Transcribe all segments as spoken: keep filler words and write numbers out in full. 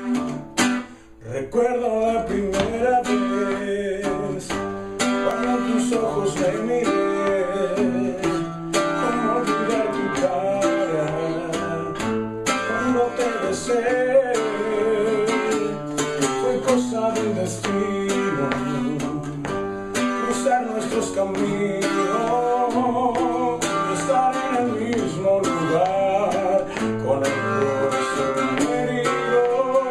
Recuerdo la primera vez cuando tus ojos me miré. Cómo olvidar tu cara cuando te besé. Fue cosa del destino cruzar nuestros caminos y estar en el mismo lugar con el corazón herido.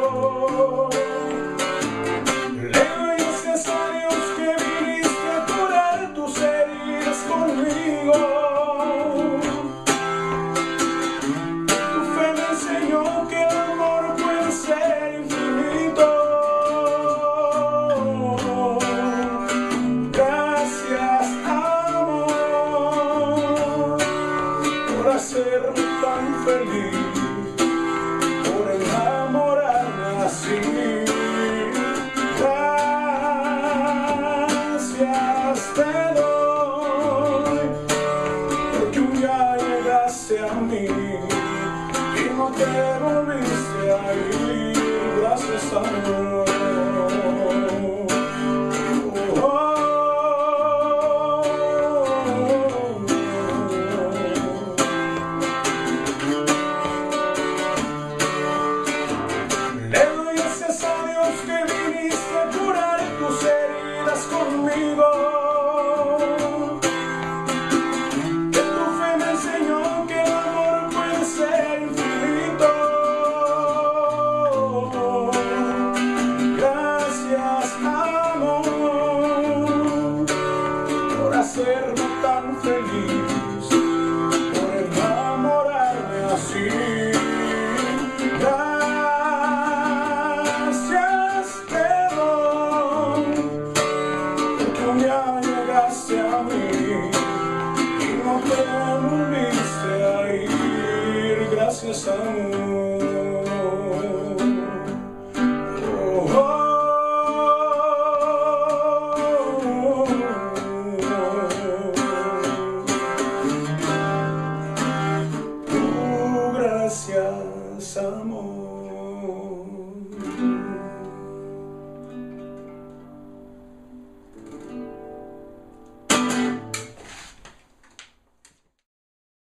Le doy gracias a Dios que viniste a curar tus heridas conmigo. Tu fe me enseñó que el amor puede ser infinito. Gracias, amor, por hacerme tan feliz, por enamorarme así. Gracias te doy, porque un día llegaste a mí y no te volviste a ir. Gracias, amor.